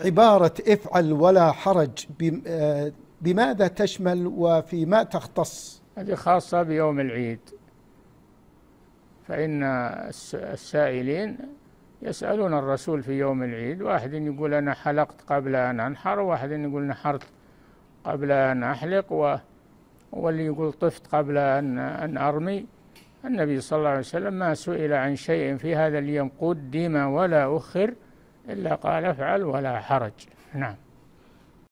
عبارة افعل ولا حرج بماذا تشمل وفيما تختص؟ هذه خاصة بيوم العيد، فإن السائلين يسألون الرسول في يوم العيد، واحد يقول أنا حلقت قبل أن أنحر، وواحد يقول نحرت قبل أن أحلق، واللي يقول طفت قبل أن أرمي. النبي صلى الله عليه وسلم ما سئل عن شيء في هذا اليوم قدم ولا أخر إلا قال افعل ولا حرج. نعم.